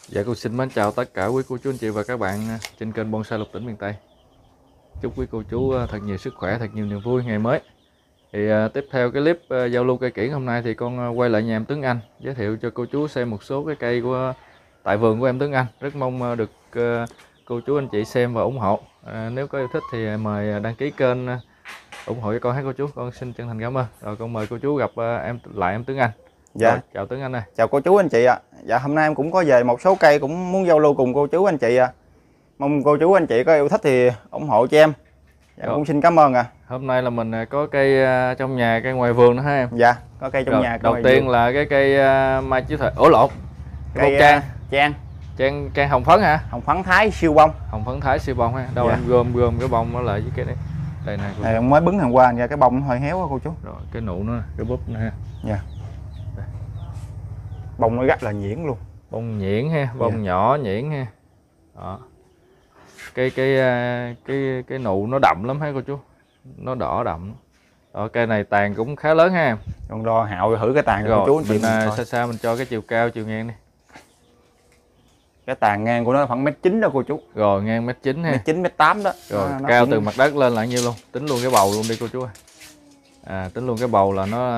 Dạ cô xin mến chào tất cả quý cô chú anh chị và các bạn trên kênh Bonsai Lục Tỉnh miền Tây. Chúc quý cô chú thật nhiều sức khỏe, thật nhiều niềm vui ngày mới. Thì tiếp theo cái clip giao lưu cây kiểng hôm nay thì con quay lại nhà em Tuấn Anh, giới thiệu cho cô chú xem một số cái cây của tại vườn của em Tuấn Anh. Rất mong được cô chú anh chị xem và ủng hộ. Nếu có yêu thích thì mời đăng ký kênh ủng hộ cho con hết cô chú. Con xin chân thành cảm ơn. Rồi con mời cô chú gặp em Tuấn Anh. Dạ. Rồi, chào Tuấn Anh ơi. Chào cô chú anh chị ạ. Dạ hôm nay em cũng có về một số cây cũng muốn giao lưu cùng cô chú anh chị ạ. Mong cô chú anh chị có yêu thích thì ủng hộ cho em. Dạ cũng xin cảm ơn ạ. Hôm nay là mình có cây trong nhà, cây ngoài vườn nữa ha em. Dạ, có cây trong Rồi, nhà. đầu tiên vườn là cái cây mai chí thời, ổ lộn. Cây Trang hồng phấn hả? Hồng phấn Thái siêu bông. Hồng phấn Thái siêu bông ha. Đâu dạ. Em gom cái bông nó lại với cái này. Đây này. Này mới bứng hôm qua ra cái bông nó hơi héo quá cô chú. Rồi cái nụ nó, cái búp nữa ha. Dạ. Đây. Bông nó rất là nhuyễn luôn. Bông nhuyễn ha, bông nhỏ nhuyễn ha. Đó. Cái nụ nó đậm lắm ha cô chú. Nó đỏ đậm. Đó, cây này tàn cũng khá lớn ha. Con đo hạo thử cái tàn rồi cô chú anh chị mình xa mình cho cái chiều cao chiều ngang đi. Cái tàn ngang của nó khoảng 1m9 đó cô chú. Rồi ngang 1m9 ha. 1m9 1m8 đó. Rồi cao từ mặt đất lên là nhiêu luôn? Tính luôn cái bầu luôn đi cô chú ơi. Tính luôn cái bầu là nó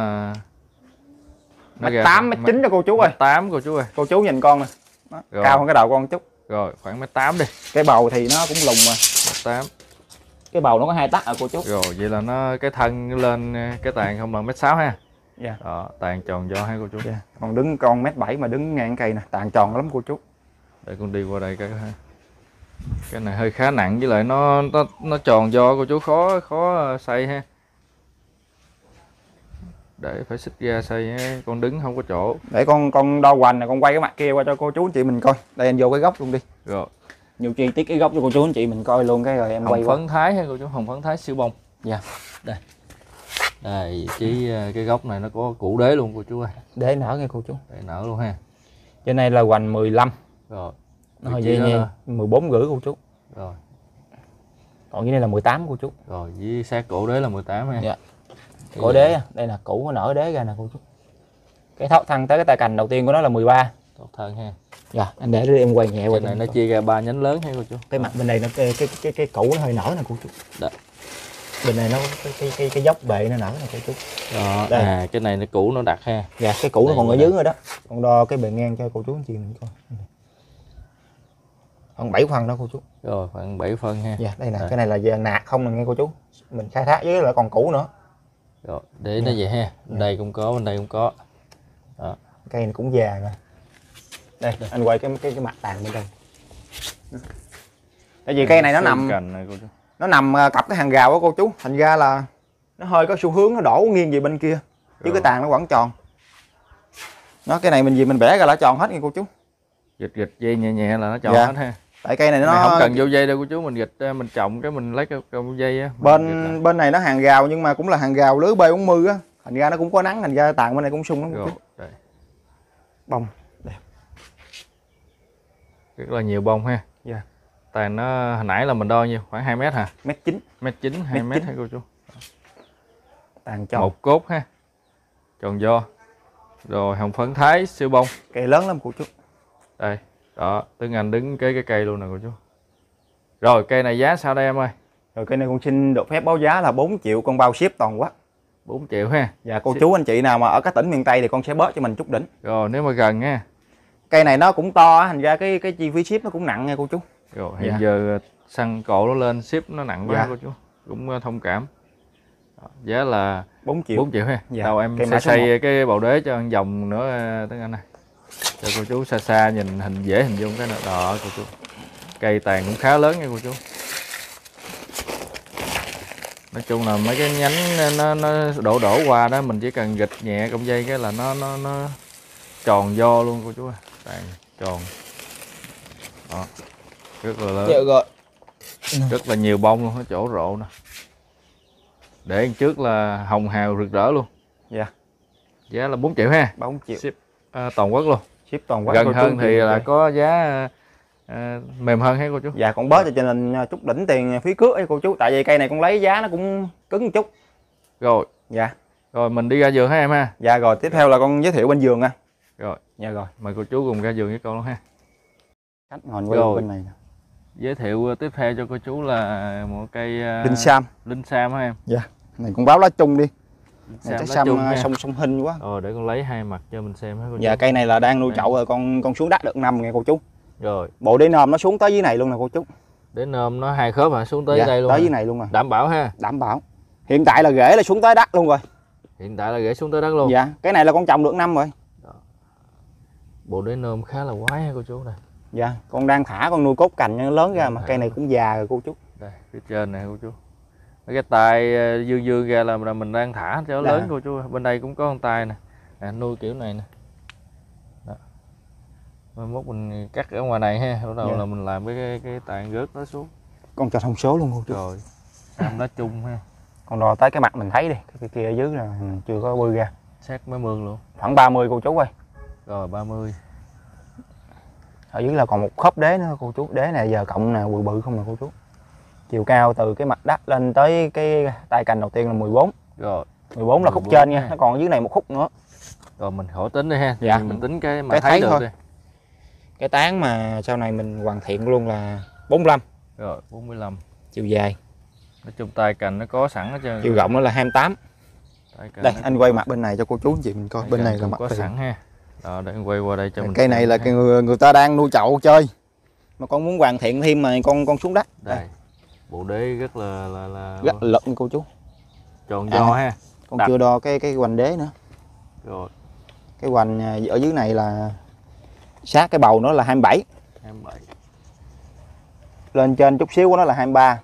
1m8 1m9 đó cô chú ơi. 8 cô chú ơi. Cô chú nhìn con nè. Cao hơn cái đầu con chút. Rồi khoảng 1m8 đi. Cái bầu thì nó cũng lùng mà. 1m8. Cái bầu nó có 2 tấc à cô chú. Rồi vậy là nó cái thân lên cái tàn không là 1m6 ha. Dạ. Đó, tàn tròn do ha cô chú. Dạ. Còn đứng con 1m7 mà đứng ngang cây nè, tàn tròn lắm cô chú. Để con đi qua đây cái này hơi khá nặng, với lại nó tròn do cô chú, khó xây ha. Để phải xích ra xây ha. Con đứng không có chỗ. Để con đo hoành này, con quay cái mặt kia qua cho cô chú anh chị mình coi. Đây anh vô cái góc luôn đi. Rồi. Nhiều chi tiết cái góc cho cô chú anh chị mình coi luôn cái rồi em quay. Hồng phấn Thái ha cô chú, hồng phấn Thái siêu bông. Dạ. Đây vị trí cái góc này nó có củ đế luôn cô chú ơi. Đế nở nghe cô chú. Để nở luôn ha. Trên này là hoành 15. Rồi. Nó hơi dây nha. 14 rưỡi cô chú. Rồi. Còn dưới đây là 18 cô chú. Rồi với sát cổ đế là 18 ha. Dạ. Cổ đế đây là củ nó nở đế ra nè cô chú. Cái thóc thân tới cái tay cành đầu tiên của nó là 13. Thóc thân ha. Dạ, anh để em quay nhẹ qua này nó chia ra 3 nhánh lớn ha cô chú. Cái mặt bên đây nó cái củ nó hơi nở nè cô chú. Đó. Bên này nó cái dốc bệ nó nở nè cô chú. Đó. Đây. Cái này nó củ nó đặc ha. Dạ, cái củ nó còn ở dưới rồi đó. Con đo cái bề ngang cho cô chú anh chị mình coi. Khoảng 7 phân đó cô chú. Rồi khoảng 7 phân ha. Dạ, đây nè, cái này là nạc không nè nghe cô chú. Mình khai thác với lại còn củ nữa. Rồi, để nó vậy ha. Bên đây cũng có, bên đây cũng có. Đó. Cây này cũng già nè. Đây, anh quay cái mặt tàn bên đây. Tại vì cây này nó nằm này, cô chú. Nó nằm cặp cái hàng rào đó cô chú, thành ra là nó hơi có xu hướng nó đổ nghiêng về bên kia. Chứ cái tàn nó vẫn tròn. Nó cái này mình bẻ ra là tròn hết nha cô chú. Gịch dây nhẹ nhẹ là nó tròn hết ha. Tại cây này nó không cần vô dây đâu cô chú, mình gịch mình trồng cái mình lấy cái dây á. Bên này nó hàng rào nhưng mà cũng là hàng rào lưới B40 á, thành ra nó cũng có nắng, thành ra tàn bên này cũng sung lắm cô chú. Đây. Bông đẹp. Rất là nhiều bông ha. Dạ. Tàn nó hồi nãy là mình đo nhiêu? Khoảng 2 mét hả? 1m9. 1m9, 2 mét ha cô chú. Tàn tròn. Một cốt ha. Tròn do. Rồi hồng phấn Thái siêu bông. Cây lớn lắm cô chú. Đây. Đó, Tuấn Anh đứng cái cây luôn nè cô chú. Rồi cây này giá sao đây em ơi? Rồi cây này con xin được phép báo giá là 4 triệu, con bao ship toàn quốc. 4 triệu ha. Dạ cô chú anh chị nào mà ở các tỉnh miền Tây thì con sẽ bớt cho mình chút đỉnh. Rồi nếu mà gần nha. Cây này nó cũng to, thành ra cái chi phí ship nó cũng nặng nha cô chú. Rồi hiện giờ xăng cộ nó lên, ship nó nặng quá cô chú. Cũng thông cảm. Đó, giá là 4 triệu. 4 triệu ha. Dạ. Đâu em sẽ xây cái bầu đế cho một vòng nữa Tuấn Anh này. Cho cô chú xa nhìn dễ hình dung cái nào đó cô chú. Cây tàn cũng khá lớn nha cô chú. Nói chung là mấy cái nhánh nó đổ qua đó, mình chỉ cần gịch nhẹ cọng dây cái là nó tròn do luôn cô chú ơi. Tàn tròn. Đó. Rất là lớn. Dạ rồi. Rất là nhiều bông luôn, nó chỗ rộ nè. Để trước là hồng hào rực rỡ luôn. Dạ. Giá là 4 triệu ha. 4 triệu. Ship toàn quốc luôn. Ship toàn quốc. Gần hơn thì là có giá mềm hơn hay cô chú. Dạ con bớt cho nên chút đỉnh tiền phí cước ấy cô chú. Tại vì cây này con lấy giá nó cũng cứng một chút. Rồi. Dạ. Rồi mình đi ra vườn ha em ha. Dạ rồi tiếp theo là con giới thiệu bên vườn nha. Rồi. Dạ rồi. Mời cô chú cùng ra vườn với con luôn ha. Cách ngọn quay Rồi. bên này nè. Giới thiệu tiếp theo cho cô chú là một cây Linh Sam. Linh Sam hả em? Dạ. Này con báo lá chung đi. Linh Này trái lá Sam chung ha. sông hình quá. Để con lấy hai mặt cho mình xem hả cô Dạ chú? cây này là đang nuôi chậu rồi, con xuống đất được năm nghe cô chú. Rồi. Bộ đế nôm nó xuống tới dưới này luôn nè cô chú. Để nôm nó hai khớp hả? Xuống tới Dạ, đây luôn tới hả? dưới này luôn rồi. Đảm bảo ha. Đảm bảo. Hiện tại là rễ là xuống tới đất luôn rồi. Hiện tại là rễ xuống tới đất luôn. Dạ, cái này là con trồng được năm rồi. Bộ đế nôm khá là quái ha cô chú này. Dạ, con đang thả con nuôi cốt cành nó lớn ra mà cây này cũng già rồi cô chú. Đây, phía trên này cô chú. Cái tay dương dương ra là mình đang thả cho Dạ. lớn cô chú. Bên đây cũng có con tay nè. Nuôi kiểu này nè. Đó. Mai mốt mình cắt ở ngoài này ha, bắt đầu Dạ. là mình làm cái tay rớt nó xuống. Con cho thông số luôn cô chú. Rồi. Sam lá chung ha. Con đo tới cái mặt mình thấy đi, cái kia ở dưới là mình chưa có bươi ra. Sát mấy mương luôn. Khoảng 30 cô chú ơi. Rồi 30. Ở dưới là còn một khớp đế nữa cô chú. Đế này giờ cộng nè, bự bự không nè cô chú. Chiều cao từ cái mặt đất lên tới cái tay cành đầu tiên là 14. Rồi. 14 là khúc 14 trên nha, ha. nó còn ở dưới này một khúc nữa. Rồi mình khỏi tính đi ha. Dạ. Mình tính cái mà Cái thấy thấy được thôi. đi. Cái tán mà sau này mình hoàn thiện luôn là 45. Rồi 45. Chiều dài. Nói chung tay cành nó có sẵn hết trơn. Chiều rộng nó là 28. Tay cành Đây nó anh quay mặt bên này cho cô chú anh chị mình coi. tay Bên cành này là cũng mặt có tiền. sẵn ha. Rồi để anh quay qua đây cho mình Cây xem này là ha. cái người ta đang nuôi chậu chơi. Mà con muốn hoàn thiện thêm mà con xuống đất. Đây. Bộ đế rất là Rất lực nha cô chú. tròn do ha. Con Đặt. chưa đo cái hoành đế nữa. Rồi Cái hoành ở dưới này là sát cái bầu nó là 27. 27. Lên trên chút xíu của nó là 23.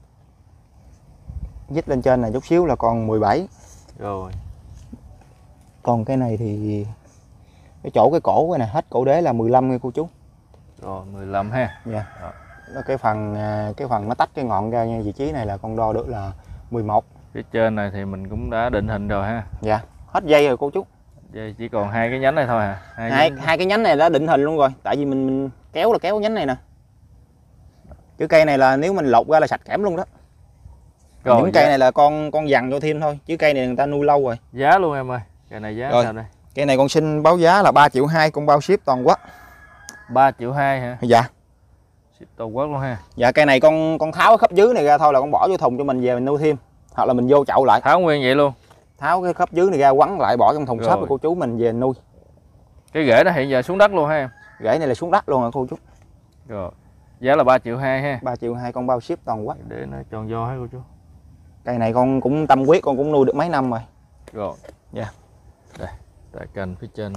Dít lên trên này chút xíu là còn 17. Rồi. Còn cái này thì cái chỗ cái cổ cái này hết cổ đế là 15 nha cô chú. Rồi 15 ha. Dạ. Rồi. Nó cái phần nó tách cái ngọn ra nha, vị trí này là con đo được là 11. Phía trên này thì mình cũng đã định hình rồi ha. Dạ, hết dây rồi cô chú. Vậy chỉ còn hai cái nhánh này thôi à. Hai cái nhánh này đã định hình luôn rồi, tại vì mình kéo là kéo nhánh này nè. Chứ cây này là nếu mình lột ra là sạch kẽm luôn đó. Rồi, những cây này là con dằn cho thêm thôi, chứ cây này người ta nuôi lâu rồi. giá luôn em ơi. Cây này giá Rồi. sao đây? Cây này con xin báo giá là 3,2 triệu, con bao ship toàn quốc. 3,2 triệu hả? Dạ. Ship toàn quốc luôn ha. Dạ cây này con tháo cái khớp dưới này ra thôi là con bỏ vô thùng cho mình về mình nuôi thêm, hoặc là mình vô chậu lại. Tháo nguyên vậy luôn. Tháo cái khớp dưới này ra quấn lại bỏ trong thùng Rồi. xốp của cô chú mình về nuôi. Cái rễ nó hiện giờ xuống đất luôn ha em. Rễ này là xuống đất luôn rồi cô chú. Rồi. Giá là 3,2 triệu ha. 3,2 triệu con bao ship toàn quốc. Để nó tròn do hết cô chú. Cây này con cũng tâm huyết, con cũng nuôi được mấy năm rồi. Rồi. Dạ. Đây, tại cành phía trên nè.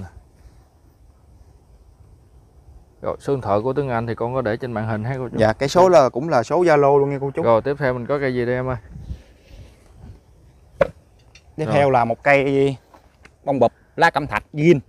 Rồi, số điện thoại của Tuấn Anh thì con có để trên màn hình ha cô chú. Dạ, cái số là cũng là số Zalo luôn nha cô chú. Rồi, tiếp theo mình có cây gì đây em ơi? Tiếp Rồi. theo là một cây bông bụp lá cẩm thạch gin.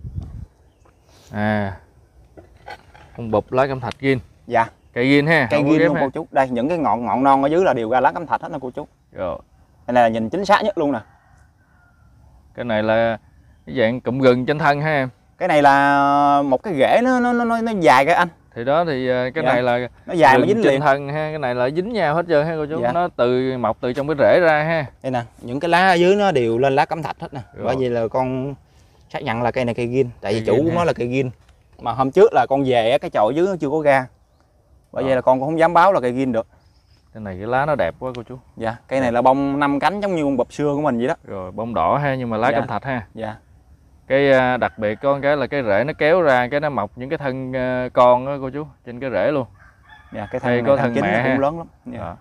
Con bụp lá cẩm thạch gin. Dạ, Cây gin ha. cây không có gin ghép luôn ha. cô chú. Đây, những cái ngọn non ở dưới là đều ra lá cẩm thạch hết nè cô chú. Rồi. Đây là nhìn chính xác nhất luôn nè. Cái này là cái dạng cụm gừng trên thân ha em. Cái này là một cái rễ nó dài cái anh. Thì đó thì cái Dạ. này là Nó dài mà gừng dính trên liền. thân ha, cái này là dính nhau hết trơn ha cô chú. Dạ. Nó mọc từ trong cái rễ ra ha. Đây nè, những cái lá ở dưới nó đều lên lá cẩm thạch hết nè. Rồi. Bởi vì là con xác nhận là cây này cây gin, tại vì Cây chủ gin của ha. nó là cây gin. Mà hôm trước là con về cái chậu ở dưới nó chưa có ra. Bởi vậy là con cũng không dám báo là cây gin được. Cái này cái lá nó đẹp quá cô chú. Dạ, cây này là bông 5 cánh giống như con bụp xưa của mình vậy đó. Rồi bông đỏ ha, nhưng mà lá Dạ. cẩm thạch ha. Dạ. Cái đặc biệt có một cái là cái rễ nó kéo ra cái nó mọc những cái thân con đó cô chú, trên cái rễ luôn. Dạ, cái Đây thân có này, thân thân chính mẹ nó cũng ha. lớn lắm. Dạ. Đó.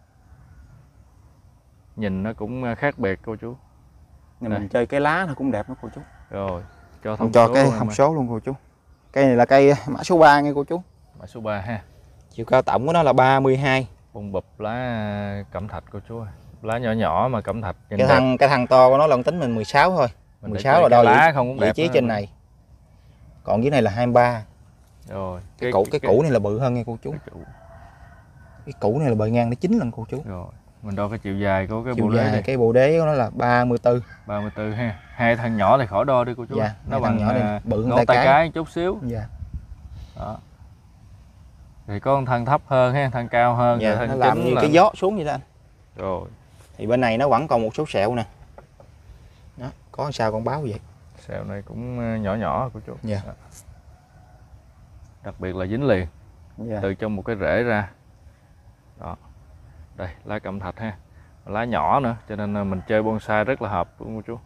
Nhìn nó cũng khác biệt cô chú. Nhưng Đây. mình chơi cái lá nó cũng đẹp đó cô chú. Rồi cho Mình thông cho số cái luôn em thông ơi. số luôn cô chú. Cây này là cây mã số 3 nha cô chú. Mã số 3 ha. Chiều cao tổng của nó là 32. Bông bụp lá cẩm thạch cô chú ơi. Lá nhỏ nhỏ mà cẩm thạch nhìn Cái thằng to của nó là tính mình 16 thôi. Mình 16 là cái đo lá không cũng vị đẹp trí đó. trên này. Còn dưới này là 23. Rồi Cái củ này là bự hơn nha cô chú. Cái củ này là bề ngang đến 9 lần cô chú. Rồi mình đo cái chiều dài của cái Chiều bộ đế dài này. cái bộ đế của nó là 34. 34 ha. Hai thân nhỏ thì khỏi đo đi cô chú. Dạ, Nó hai bằng thân nhỏ này bự hơn ngón tay tay cái chút xíu. Dạ. Đó. Thì có con thân thấp hơn ha, thân cao hơn. Dạ, rồi thân nó làm chính như là... cái gió xuống vậy đó anh. Rồi Thì bên này nó vẫn còn một số sẹo nè. Đó, có sao con báo vậy. sẹo này cũng nhỏ nhỏ cô chú. Dạ. Đó. Đặc biệt là dính liền. Dạ. từ trong một cái rễ ra. Đó, đây lá cẩm thạch ha, lá nhỏ nữa cho nên là mình chơi bonsai rất là hợp luôn cô chú.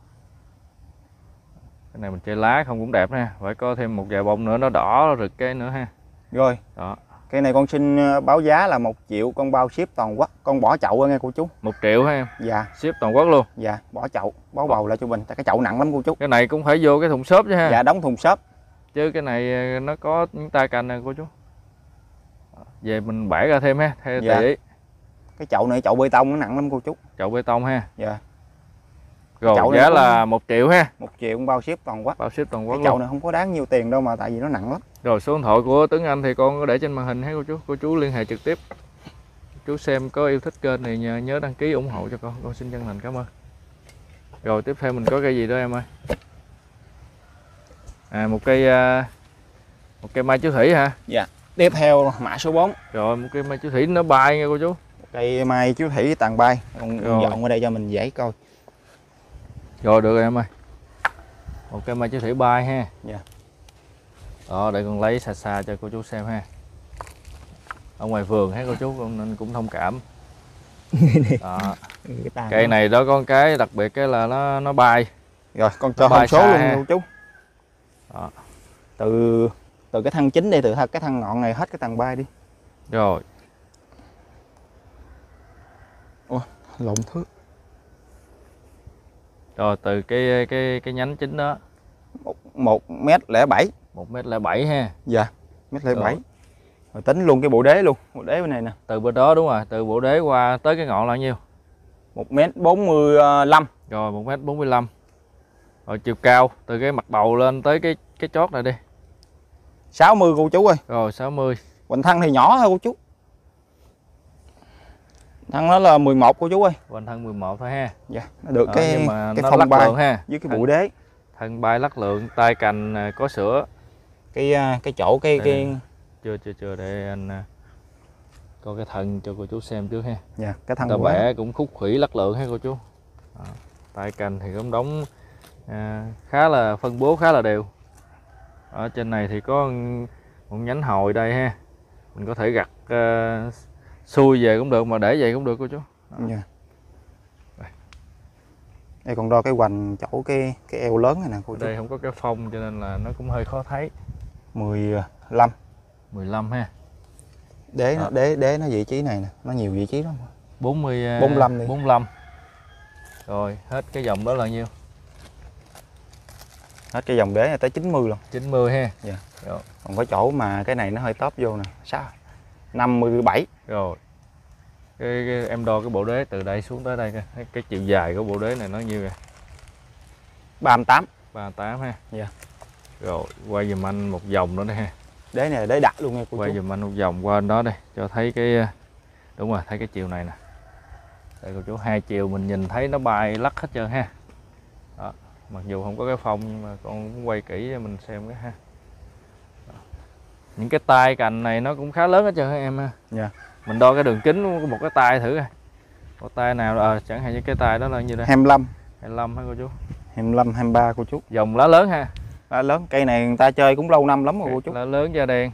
Cái này mình chơi lá không cũng đẹp ha, phải có thêm một vài bông nữa nó đỏ rực cái nữa ha. Rồi. Đó. Cây này con xin báo giá là 1 triệu, con bao ship toàn quốc, con bỏ chậu nghe cô chú. 1 triệu ha em. Dạ. Ship toàn quốc luôn. Dạ, bỏ chậu, báo bầu lại cho mình, tại cái chậu nặng lắm cô chú. Cái này cũng phải vô cái thùng xốp chứ ha. Dạ, đóng thùng xốp. Chứ cái này nó có những tay cành nè cô chú. Về mình bẻ ra thêm ha, theo Dạ. tùy ý. Cái chậu này chậu bê tông nó nặng lắm cô chú. Chậu bê tông ha. Dạ. Rồi Chậu này giá cũng- là 1 triệu ha. 1 triệu con bao ship toàn quốc. Bao ship toàn quốc Cái chậu luôn. này không có đáng nhiều tiền đâu mà tại vì nó nặng lắm. Rồi số điện thoại của Tuấn Anh thì con có để trên màn hình ha cô chú. Cô chú liên hệ trực tiếp. Chú xem có yêu thích kênh này nhớ đăng ký ủng hộ cho con xin chân thành cảm ơn. Rồi tiếp theo mình có cây gì đó em ơi? Một cây mai chú thủy hả? Dạ. Tiếp theo mã số 4. Rồi một cây mai chú thủy nó bay nha cô chú. Cây mai chú thủy tàn bay. Con Rồi. dọn qua đây cho mình dễ coi. Rồi được rồi em ơi. Một cây mai chú thủy bay ha. Dạ. Đó để con lấy xa xa cho cô chú xem ha. Ở ngoài vườn ha cô chú nên cũng thông cảm. Đó. Cây này đó có cái đặc biệt cái là nó bay. Rồi con cho bay thông số xa luôn ha. cô chú. Đó. Từ cái thân chính đi, từ cái thân ngọn này hết cái tàn bay đi. Rồi. Ủa, lộn thước. Rồi từ cái nhánh chính đó 1m07. 1m07 ha. Dạ, 1m07. Rồi. Rồi tính luôn cái bộ đế luôn, bộ đế bên này nè. Từ bên đó đúng rồi, từ bộ đế qua tới cái ngọn là nhiêu? 1m45. Rồi 1m45. Rồi chiều cao từ cái mặt đầu lên tới cái chót này đi. 60 cô chú ơi. Rồi 60. Hoành thân thì nhỏ thôi cô chú. Thân nó là 11 cô chú ơi. Hoành thân 11 thôi ha. Dạ, nó được Đó, cái nhưng mà nó phong lắc bay lượng ha. với cái bộ đế. Thân bay lắc lượng, tay cành có sữa. Cái chỗ cái Chưa để anh coi cái thân cho cô chú xem trước ha. dạ, cái thân Ta của bẻ cũng khúc khủy lắc lượng ha cô chú. Đó. Tay cành thì cũng đóng khá là phân bố khá là đều. Ở trên này thì có một nhánh hồi đây ha, mình có thể gặt xuôi về cũng được mà để vậy cũng được cô chú. Đó. dạ. Đây còn đo cái hoành chỗ cái eo lớn này nè cô chú. Đây không có cái phông cho nên là nó cũng hơi khó thấy. 15. 15 ha. Đế nó, Đó. đế nó vị trí này nè, nó nhiều vị trí lắm. 45 đi. 45. Rồi hết cái dòng đó là nhiêu? Hết cái dòng đế này tới 90 luôn. 90 ha. Dạ. Rồi. Còn cái chỗ mà cái này nó hơi tóp vô nè, 57. Rồi. Cái em đo cái bộ đế từ đây xuống tới đây coi. Cái chiều dài của bộ đế này nó nhiêu kìa? 38. 38 ha. Dạ. Rồi quay giùm anh một vòng nữa đây ha. Đế này là đế đặt luôn nha cô Quay chú. giùm anh một vòng qua đó đây cho thấy cái đúng rồi, thấy cái chiều này nè. Đây cô chú, hai chiều mình nhìn thấy nó bay lắc hết trơn ha. Đó. Mặc dù không có cái phông nhưng mà con cũng quay kỹ cho mình xem cái ha. Đó. Những cái tay cành này nó cũng khá lớn hết trơn ha em ha. Dạ. Mình đo cái đường kính của một cái tay thử coi. Một tay nào chẳng hạn như cái tay đó là như đây. 25. 25 hả cô chú? 25, 23 cô chú. Dòng lá lớn ha. Lá lớn, cây này người ta chơi cũng lâu năm lắm rồi cô chú. Lá lớn da đen.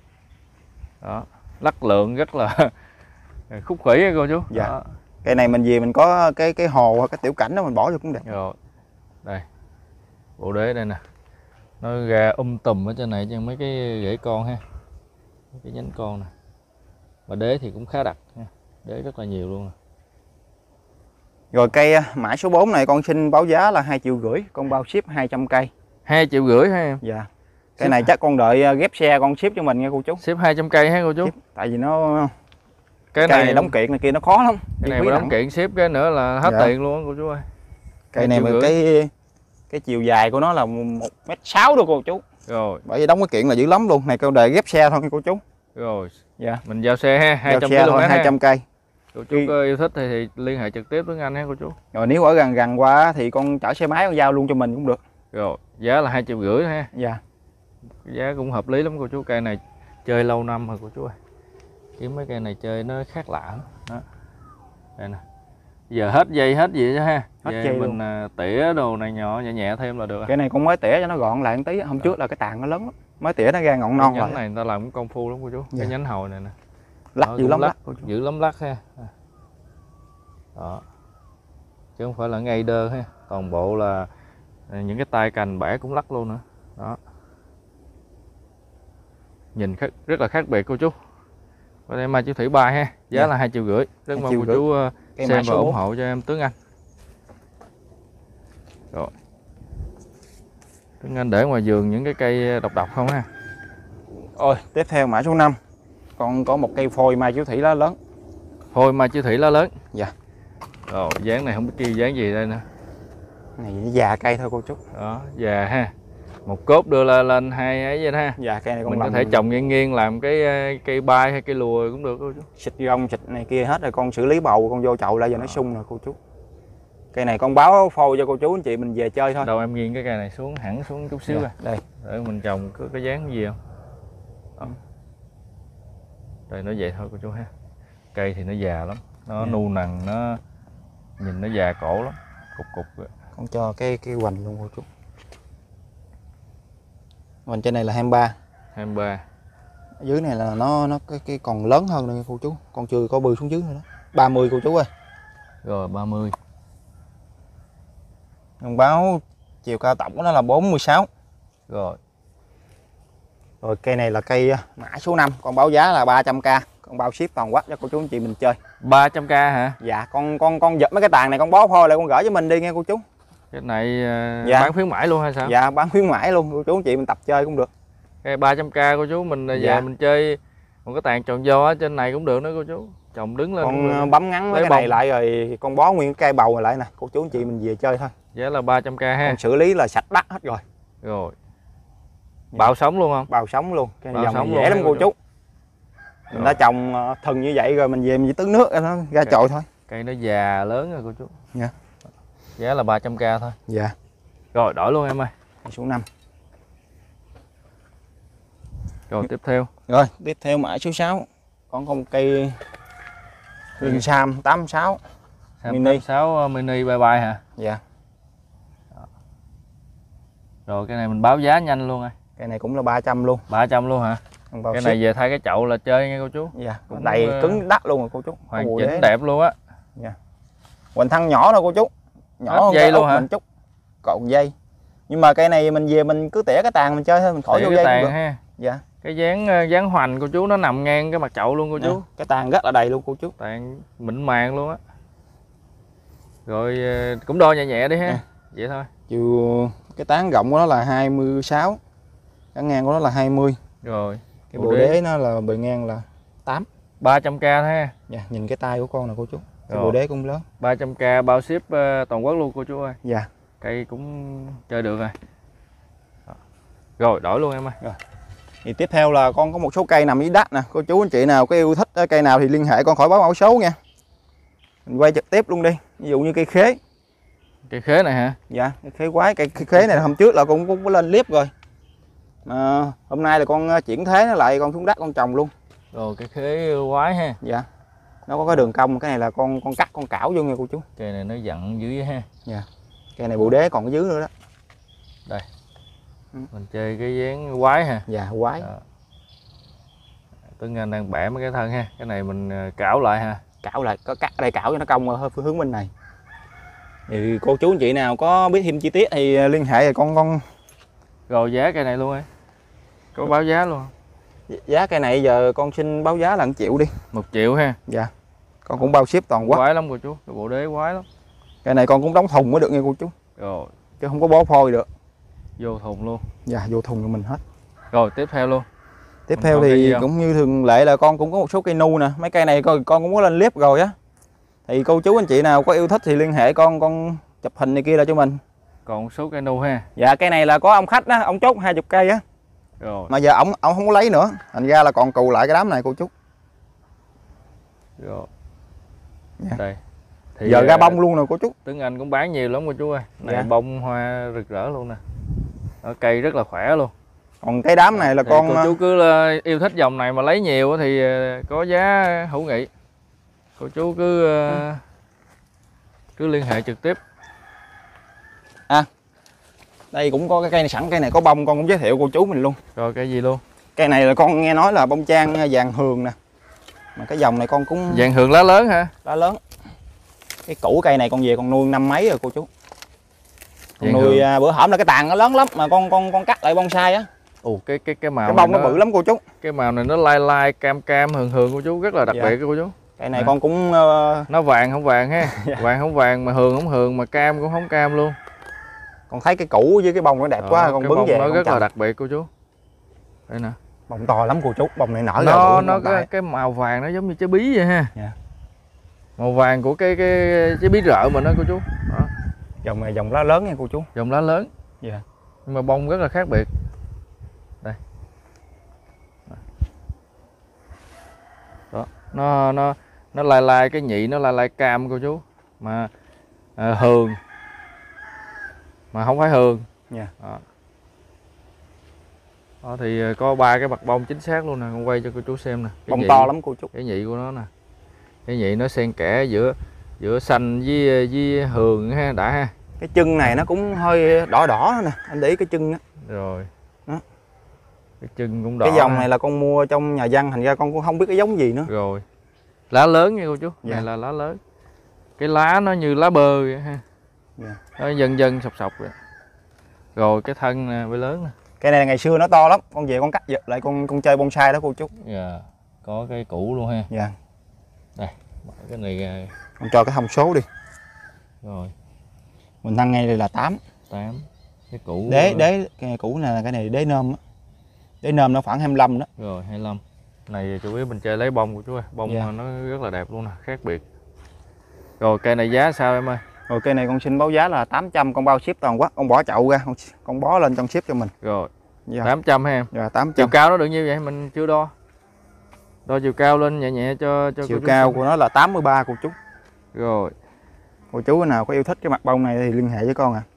Đó, lắc lượng rất là khúc khủy á cô chú. Dạ. Đó. Cây này mình về mình có cái hồ hoặc cái tiểu cảnh đó mình bỏ vô cũng đẹp. Rồi. Đây. Bộ đế đây nè. Nó ra tùm ở trên này cho mấy cái rễ con ha. Mấy cái nhánh con nè. Mà đế thì cũng khá đặc ha. Đế rất là nhiều luôn nè. Rồi cây mã số 4 này con xin báo giá là 2,5 triệu, con bao ship 200 cây. 2,5 triệu ha em. Dạ. Cây này chắc con đợi ghép xe con ship cho mình nha cô chú. Ship 200 cây ha cô chú. Ship. Tại vì nó Cái cây này đóng kiện này kia nó khó lắm. Cái này mà đóng kiện ship cái nữa là hết Dạ. tiền luôn á cô chú ơi. Cây này mà 2,5 cái chiều dài của nó là 1m6 đâu cô chú. Rồi. Bởi vì đóng cái kiện là dữ lắm luôn. Này con đời ghép xe thôi nha cô chú. Rồi. Dạ. Mình giao xe ha, 200 xe km thôi, ha. 200 cây. Cô chú có yêu thích thì liên hệ trực tiếp với anh ha cô chú. Rồi nếu ở gần qua thì con chở xe máy con giao luôn cho mình cũng được. Rồi, giá là 2,5 triệu ha. Dạ. Giá cũng hợp lý lắm cô chú. Cây này chơi lâu năm rồi cô chú ơi. Kiếm mấy cây này chơi nó khác lạ lắm. Đó. Đây nè. Giờ hết dây hết gì chứ ha. Hết Về dây mình luôn. Tỉa đồ này nhỏ nhẹ nhẹ thêm là được. Cái này con mới tỉa cho nó gọn lại một tí. Hôm trước là cái tàn nó lớn lắm. mới tỉa nó ra ngọn non cái nhánh lại. này người ta làm cũng công phu lắm cô chú. Dạ. Cái nhánh hồi này nè, Lắc đó, dữ cũng lắm lắc, lắc cô chú. dữ lắm lắc ha. Đó, chứ không phải là ngay đơ ha, toàn bộ là những cái tay cành bẻ cũng lắc luôn nữa. Đó, nhìn rất là khác biệt cô chú. Và đây mai chú Thủy Ba ha, giá Dạ. là 2,5 triệu. Rất mong cô 2,5 triệu. chú Cây xem mã và số ủng 4. hộ cho em Tuấn Anh. Rồi, Tuấn Anh để ngoài vườn những cái cây độc độc không ha. Rồi tiếp theo mã số 5, con có một cây phôi mai chú Thủy lá lớn. Phôi mai chú Thủy lá lớn. Dạ. Rồi dáng này không biết kêu dáng gì đây nữa. Này nó già cây thôi cô chú. Đó, già ha. Một cốt đưa lên hai ấy vậy ha. Dạ cây này con Mình có làm thể trồng nghiêng nghiêng làm cái cây bay hay cây lùa cũng được cô chú. xịt gông xịt này kia hết rồi, con xử lý bầu con vô chậu lại giờ nó sung rồi cô chú. Cây này con báo phôi cho cô chú anh chị mình về chơi thôi. Đâu em nghiêng cái cây này xuống hẳn xuống chút xíu Dạ, à. đây. Để mình trồng có cái dáng gì không. Đó. Đây nó vậy thôi cô chú ha. Cây thì nó già lắm, nó nu nằng, nó nhìn nó già cổ lắm, cục cục vậy. Con cho cái hoành luôn cô chú. Hoành trên này là 23. 23. Ở dưới này là nó cái còn lớn hơn nữa cô chú. Con chưa có bư xuống dưới nữa đó. 30 cô chú ơi. Rồi 30. Con báo chiều cao tổng của nó là 46. Rồi. Rồi cây này là cây mã số 5, con báo giá là 300k, con bao ship toàn quốc cho cô chú anh chị mình chơi. 300k hả? Dạ, con giật mấy cái tàn này con bó phôi lại con gửi cho mình đi nghe cô chú. Cái này Dạ. bán khuyến mãi luôn hay sao? Dạ, bán khuyến mãi luôn cô chú anh chị mình tập chơi cũng được. Cái 300k cô chú mình về Dạ. mình chơi một cái tàn trồng do ở trên này cũng được nữa cô chú. Trồng đứng lên cũng được. Con bấm ngắn mấy Lấy cái này bông. lại rồi con bó nguyên cái cây bầu này lại nè, cô chú anh chị mình về chơi thôi. Giá là 300k ha. Con xử lý là sạch đắt hết rồi. Rồi. Bao sống luôn không? Bao sống luôn. Cái Bao dòng sống này luôn dễ lắm ha, cô cô chú. Mình đã trồng thừng như vậy rồi mình về mình chỉ tưới nước nó ra chồi thôi. Cây nó già lớn rồi cô chú. Dạ. Giá là 300k thôi. Dạ. Rồi đổi luôn em ơi. Số 5. Rồi tiếp theo. Rồi, tiếp theo mã số 6. Con có một cây Linh Sam 86 mini. 6 mini bye bye hả? Dạ. Rồi cái này mình báo giá nhanh luôn rồi. Cây này cũng là 300 luôn. 300 luôn hả? Cái này về thay cái chậu là chơi nha cô chú. Dạ, cũng đầy cứng đắt luôn rồi cô chú. Hoàn chỉnh đẹp luôn á. Dạ. Hoành thân nhỏ thôi cô chú. Nhỏ hơn dây luôn hả? Mình chút. Cộn dây. Nhưng mà cây này mình về mình cứ tỉa cái tàn mình chơi thôi, mình khỏi vô cái dây tàn cũng được. ha. Dạ. Cái dáng hoành cô chú nó nằm ngang cái mặt chậu luôn cô chú. Cái tàn rất là đầy luôn cô chú. Tàn mịn màng luôn á. Rồi cũng đo nhẹ nhẹ đi ha. Vậy thôi. Chiều cái tán rộng của nó là 26. Cái ngang của nó là 20. Rồi. Cái bộ đế nó là bề ngang là 8. 300k ha. Dạ, nhìn cái tay của con nè cô chú. Cái Rồi. bộ đế cũng lớn. 300k bao ship toàn quốc luôn cô chú ơi. Dạ. Cây cũng chơi được rồi. Rồi đổi luôn em ơi. Rồi. Thì tiếp theo là con có một số cây nằm dưới đất nè. Cô chú anh chị nào có yêu thích cây nào thì liên hệ con khỏi báo mẫu số nha. Mình quay trực tiếp luôn đi. Ví dụ như cây khế. Cây khế này hả? Dạ, cây khế quái. Cây khế này hôm trước là con cũng có lên clip rồi. Mà hôm nay là con chuyển thế nó lại, con xuống đất con trồng luôn. Rồi cây khế quái ha. Dạ. Nó có cái đường cong, cái này là con cắt con cảo vô nha cô chú. Cây này nó dặn dữ ha. Dạ. Cây này bộ đế còn ở dưới nữa đó. Đây. Mình chơi cái dáng quái ha. Dạ, quái. Tuấn Anh đang bẻ mấy cái thân ha. Cái này mình cảo lại ha. Cảo lại, có cắt ở đây cảo cho nó cong ở hướng bên này. Thì cô chú anh chị nào có biết thêm chi tiết thì liên hệ rồi con. Rồi giá cây này luôn ấy. Có báo giá luôn. Giá cây này giờ con xin báo giá là 1 triệu đi. 1 triệu ha. Dạ. Con cũng bao ship toàn quốc. Quái lắm cô chú, cái bộ đế quái lắm. Cây này con cũng đóng thùng mới được nha cô chú. Rồi. Chứ không có bó phôi được. Vô thùng luôn. Dạ, vô thùng cho mình hết. Rồi tiếp theo luôn. Tiếp theo thì cũng như thường lệ là con cũng có một số cây nu nè. Mấy cây này con cũng có lên clip rồi á. Thì cô chú anh chị nào có yêu thích thì liên hệ con chụp hình này kia ra cho mình. Còn một số cây nu ha. Dạ, cây này là có ông khách đó, ông chốt 20 cây á. Rồi. Mà giờ ông không có lấy nữa. Thành ra là còn cù lại cái đám này cô chú. Rồi. Dạ. Đây. Thì Giờ ra bông luôn nè cô chú. Tuấn Anh cũng bán nhiều lắm cô chú ơi. Này Dạ. bông hoa rực rỡ luôn nè. Ở cây rất là khỏe luôn. Còn cái đám này là thì con cô chú cứ yêu thích dòng này mà lấy nhiều thì có giá hữu nghị. Cô chú cứ liên hệ trực tiếp. Đây cũng có cái cây này sẵn, cây này có bông con cũng giới thiệu cô chú mình luôn. Rồi cây gì luôn? Cây này là con nghe nói là bông trang vàng hường nè. Mà cái dòng này con cũng Vàng hường lá lớn hả? lá lớn. Cái củ cây này con về con nuôi năm mấy rồi cô chú. Con nuôi bữa hổm là cái tàn nó lớn lắm mà con cắt lại bonsai á. Ồ cái màu cái bông nó bự lắm cô chú. Cái màu này nó lai lai cam cam hường hường cô chú, rất là đặc biệt cô chú. Cây này con cũng nó vàng không vàng ha. Vàng không vàng mà hường không hường mà cam cũng không cam luôn. Con thấy cái củ với cái bông nó đẹp quá, con bứng về nó rất là đặc biệt cô chú. Đây nè. Bông to lắm cô chú, bông này nở ra cái màu vàng nó giống như trái bí vậy ha. Màu vàng của cái trái bí rợ mình đó cô chú. Đó. Dòng này dòng lá lớn nha cô chú. Dòng lá lớn. Nhưng mà bông rất là khác biệt. Đây. Đó, nó lai lai cái nhị nó lai lai cam cô chú. Mà hường mà không phải hường. Đó. Đó thì có 3 cái mặt bông chính xác luôn nè, con quay cho cô chú xem nè. Bông to lắm cô chú. Cái nhị của nó nè. Cái nhị nó xen kẽ giữa xanh với hường ha, đã ha. Cái chân này nó cũng hơi đỏ đỏ nè, anh để ý cái chân á. Rồi. Đó. Cái chân cũng đỏ. Cái dòng này là con mua trong nhà văn, thành ra con cũng không biết cái giống gì nữa. Rồi. Lá lớn nha cô chú. Này là lá lớn. Cái lá nó như lá bơ vậy ha. Nó dần dần sọc sọc vậy. Rồi cái thân nè, với lớn nè. Cái này ngày xưa nó to lắm, con về con cắt giật lại con chơi bonsai đó cô chú. Có cái củ luôn ha. Đây, cái này ra. Con cho cái thông số đi. Rồi. Mình thăng ngay đây là 8. Cái củ đế cái củ này là cái này đế nôm á. Đế nôm nó khoảng 25 đó. Rồi 25. Này chủ yếu mình chơi lấy bông của chú ơi. Bông nó rất là đẹp luôn nè, khác biệt. Rồi cây này giá sao em ơi? Rồi cây này con xin báo giá là 800, con bao ship toàn quốc. Con bỏ chậu ra, con bó lên trong ship cho mình. Rồi. 800 ha em. 800. Chiều cao nó được nhiêu vậy? Mình chưa đo. Đo chiều cao lên nhẹ nhẹ cho chiều cao của nó là 83 cô chú. Rồi. Cô chú nào có yêu thích cái mặt bông này thì liên hệ với con à.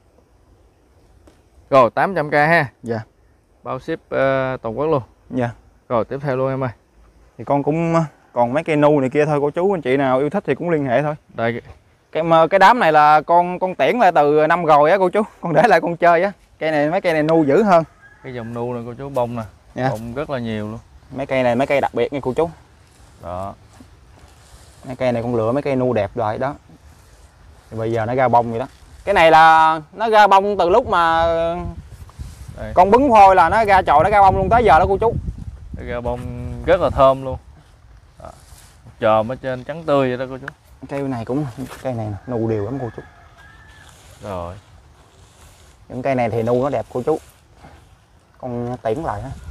Rồi 800k ha. Dạ. Bao ship toàn quốc luôn. Dạ. Rồi tiếp theo luôn em ơi. Thì con cũng còn mấy cây nu này kia thôi cô chú, anh chị nào yêu thích thì cũng liên hệ thôi. Đây cái đám này là con tiễn lại từ năm rồi á cô chú, con để lại con chơi á. Cây này mấy cây này nu dữ hơn. Cái dòng nu này cô chú, bông nè. Bông rất là nhiều luôn. Mấy cây này mấy cây đặc biệt nha cô chú. Đó. Mấy cây này con lựa mấy cây nu đẹp rồi đó. Thì bây giờ nó ra bông vậy đó. Cái này là nó ra bông từ lúc mà đây. Con bứng phôi là nó ra chồi, nó ra bông luôn tới giờ đó cô chú. Nó ra bông rất là thơm luôn. Đó. Chòm ở trên trắng tươi vậy đó cô chú. Cây này cũng cây này nu đều lắm cô chú. Rồi. Những cây này thì nu nó đẹp cô chú. Con tiễn lại ha.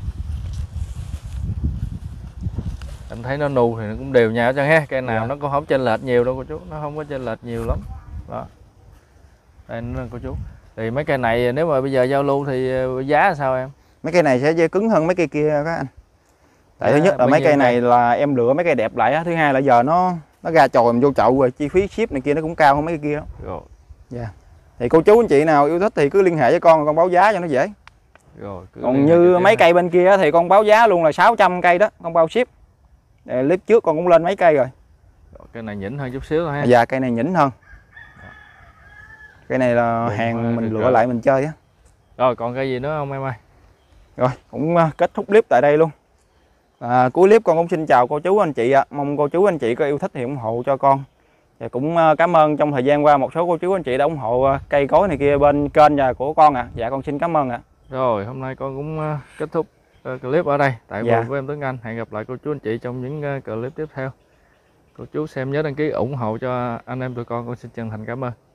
Em thấy nó nu thì nó cũng đều nhau cho ha. Cây nào nó cũng không chênh lệch nhiều đâu cô chú, nó không có chênh lệch nhiều lắm. Đó. Đây nó cô chú. Thì mấy cây này nếu mà bây giờ giao lưu thì giá là sao em? Mấy cây này sẽ cứng hơn mấy cây kia các anh. Tại thứ nhất là mấy cây này là em lựa mấy cây đẹp lại á, thứ hai là giờ nó ra chồi vô chậu rồi, chi phí ship này kia nó cũng cao hơn mấy cây kia đó. Rồi. Dạ. Thì cô chú anh chị nào yêu thích thì cứ liên hệ với con báo giá cho nó dễ. Rồi. Còn như mấy cây bên kia thì con báo giá luôn là 600 cây đó, con bao ship. Clip trước con cũng lên mấy cây rồi. Cây này nhỉnh hơn chút xíu thôi ha. Dạ cây này nhỉnh hơn. Cây này là hàng mình lựa lại mình chơi á. Rồi còn cây gì nữa không em ơi? Rồi cũng kết thúc clip tại đây luôn. Cuối clip con cũng xin chào cô chú anh chị ạ. Mong cô chú anh chị có yêu thích thì ủng hộ cho con. Và cũng cảm ơn trong thời gian qua một số cô chú anh chị đã ủng hộ cây cối này kia bên kênh và của con ạ. Dạ con xin cảm ơn ạ. Rồi hôm nay con cũng kết thúc clip ở đây tại vườn với em Tuấn Anh. Hẹn gặp lại cô chú anh chị trong những clip tiếp theo. Cô chú xem nhớ đăng ký ủng hộ cho anh em tụi con xin chân thành cảm ơn.